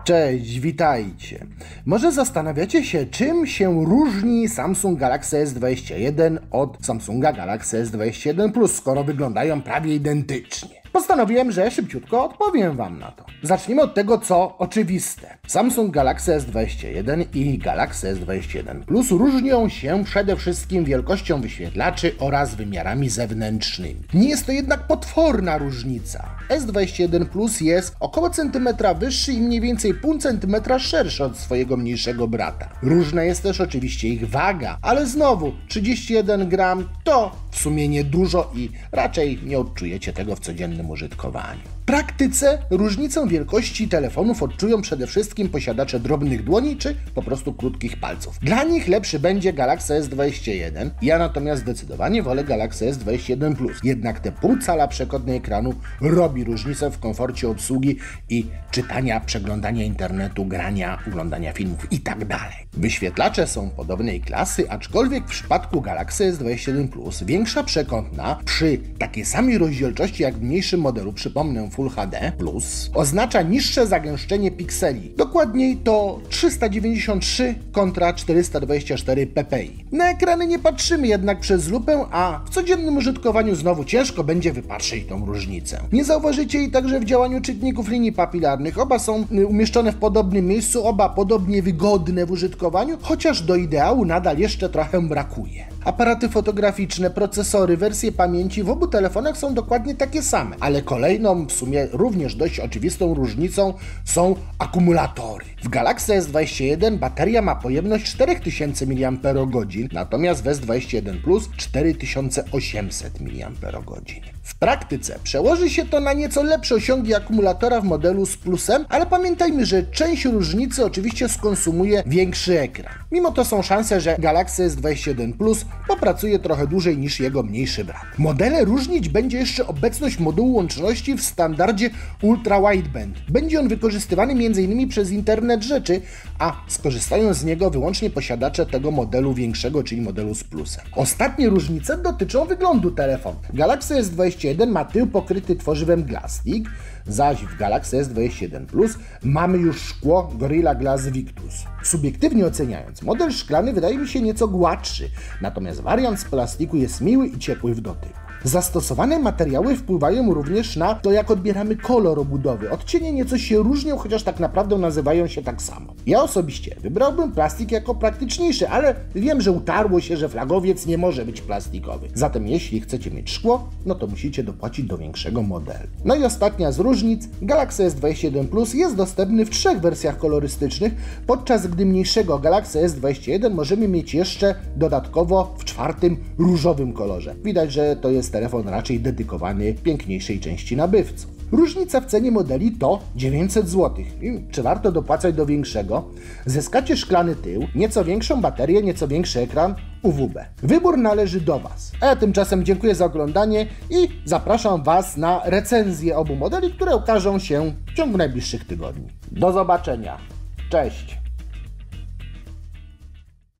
Cześć, witajcie. Może zastanawiacie się, czym się różni Samsung Galaxy S21 od Samsunga Galaxy S21 Plus, skoro wyglądają prawie identycznie. Postanowiłem, że szybciutko odpowiem Wam na to. Zacznijmy od tego, co oczywiste. Samsung Galaxy S21 i Galaxy S21 Plus różnią się przede wszystkim wielkością wyświetlaczy oraz wymiarami zewnętrznymi. Nie jest to jednak potworna różnica. S21 Plus jest około centymetra wyższy i mniej więcej pół centymetra szerszy od swojego mniejszego brata. Różna jest też oczywiście ich waga, ale znowu 31 gram to w sumie niedużo i raczej nie odczujecie tego w codziennym użytkowaniu. W praktyce różnicę wielkości telefonów odczują przede wszystkim posiadacze drobnych dłoni czy po prostu krótkich palców. Dla nich lepszy będzie Galaxy S21, ja natomiast zdecydowanie wolę Galaxy S21 Plus. Jednak te pół cala przekątnej ekranu robi różnicę w komforcie obsługi i czytania, przeglądania internetu, grania, oglądania filmów itd. Wyświetlacze są podobnej klasy, aczkolwiek w przypadku Galaxy S21 Plus większa przekątna przy takiej samej rozdzielczości jak w mniejszym modelu, przypomnę Full HD Plus, oznacza niższe zagęszczenie pikseli. Dokładniej to 393 kontra 424 ppi. Na ekrany nie patrzymy jednak przez lupę, a w codziennym użytkowaniu znowu ciężko będzie wypatrzyć tą różnicę. Nie zauważycie jej także w działaniu czytników linii papilarnych. Oba są umieszczone w podobnym miejscu, oba podobnie wygodne w użytkowaniu, chociaż do ideału nadal jeszcze trochę brakuje. Aparaty fotograficzne, procesory, wersje pamięci w obu telefonach są dokładnie takie same, ale kolejną, w sumie również dość oczywistą różnicą są akumulatory. W Galaxy S21 bateria ma pojemność 4000 mAh, natomiast w S21 Plus 4800 mAh. W praktyce przełoży się to na nieco lepsze osiągi akumulatora w modelu z Plusem, ale pamiętajmy, że część różnicy oczywiście skonsumuje większy ekran. Mimo to są szanse, że Galaxy S21 Plus popracuje trochę dłużej niż jego mniejszy brat. Modele różnić będzie jeszcze obecność modułu łączności w standardzie Ultra Wideband. Będzie on wykorzystywany m.in. przez Internet Rzeczy, a skorzystają z niego wyłącznie posiadacze tego modelu większego, czyli modelu z Plusem. Ostatnie różnice dotyczą wyglądu telefonu. Galaxy S21 ma tył pokryty tworzywem Glasstic, zaś w Galaxy S21 Plus mamy już szkło Gorilla Glass Victus. Subiektywnie oceniając, model szklany wydaje mi się nieco gładszy, natomiast wariant z plastiku jest miły i ciepły w dotyku. Zastosowane materiały wpływają również na to, jak odbieramy kolor obudowy. Odcienie nieco się różnią, chociaż tak naprawdę nazywają się tak samo. Ja osobiście wybrałbym plastik jako praktyczniejszy, ale wiem, że utarło się, że flagowiec nie może być plastikowy. Zatem jeśli chcecie mieć szkło, no to musicie dopłacić do większego modelu. No i ostatnia z różnic, Galaxy S21 Plus jest dostępny w 3 wersjach kolorystycznych, podczas gdy mniejszego Galaxy S21 możemy mieć jeszcze dodatkowo w 4 różowym kolorze. Widać, że to jest telefon raczej dedykowany piękniejszej części nabywców. Różnica w cenie modeli to 900 zł. I czy warto dopłacać do większego? Zyskacie szklany tył, nieco większą baterię, nieco większy ekran, UWB. Wybór należy do Was. A ja tymczasem dziękuję za oglądanie i zapraszam Was na recenzję obu modeli, które ukażą się w ciągu najbliższych tygodni. Do zobaczenia. Cześć!